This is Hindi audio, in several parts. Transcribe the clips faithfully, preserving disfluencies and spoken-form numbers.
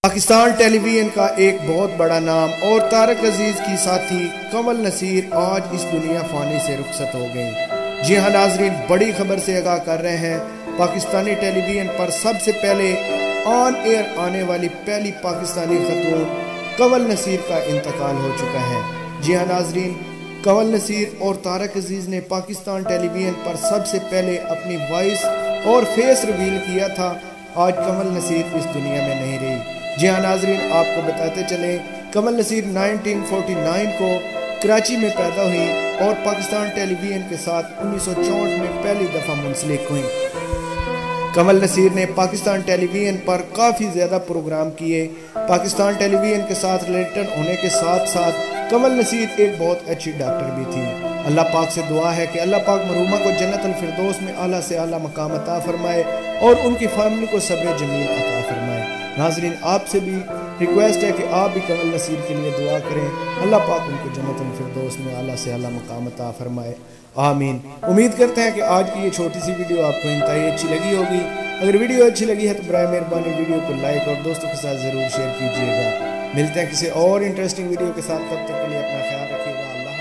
पाकिस्तान टेलीविजन का एक बहुत बड़ा नाम और तारक अजीज की साथी कमल नसीर आज इस दुनिया फानी से रुखसत हो गई। जी हाँ नाजरीन, बड़ी खबर से आगाह कर रहे हैं। पाकिस्तानी टेलीविजन पर सबसे पहले ऑन एयर आने वाली पहली पाकिस्तानी खतून कमल नसीर का इंतकाल हो चुका है। जी हाँ नाजरीन, कमल नसीर और तारक अजीज ने पाकिस्तान टेलीविजन पर सबसे पहले अपनी वॉइस और फेस रिवील किया था। आज कमल नसीर इस दुनिया में नहीं रही। जी हाँ नाजरीन, आपको बताते चले कमल नसीर उन्नीस सौ उनचास को कराची में पैदा हुई और पाकिस्तान टेलीविजन के साथ उन्नीस सौ चौंठ में पहली दफ़ा मुंसलिक हुई। कमल नसीर ने पाकिस्तान टेलीविजन पर काफ़ी ज़्यादा प्रोग्राम किए। पाकिस्तान टेलीविजन के साथ रिलेटेड होने के साथ साथ कमल नसीर एक बहुत अच्छी डॉक्टर भी थी। अल्लाह पाक से दुआ है कि अल्लाह पाक मरूमा को जन्नत अल फिरदौस में आला से आला मकाम अता फरमाए और उनकी फैमिली को सब्र जमील अता फरमाए। नाजरीन, आपसे भी रिक्वेस्ट है कि आप भी कमल नसीर के लिए दुआ करें। अल्लाह पाक उनको जन्नत अल फिरदौस में आला से आला मकाम अता फरमाए, आमीन। उम्मीद करते हैं कि आज की ये छोटी सी वीडियो आपको इंतहाई अच्छी लगी होगी। अगर वीडियो अच्छी लगी है तो बराए मेहरबानी वीडियो को लाइक और दोस्तों के साथ ज़रूर शेयर कीजिएगा। मिलते हैं किसी और इंटरेस्टिंग वीडियो के साथ, तब तक के लिए अपना ख्याल रखिएगा। अल्लाह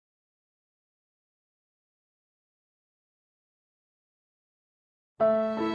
हाफिज़।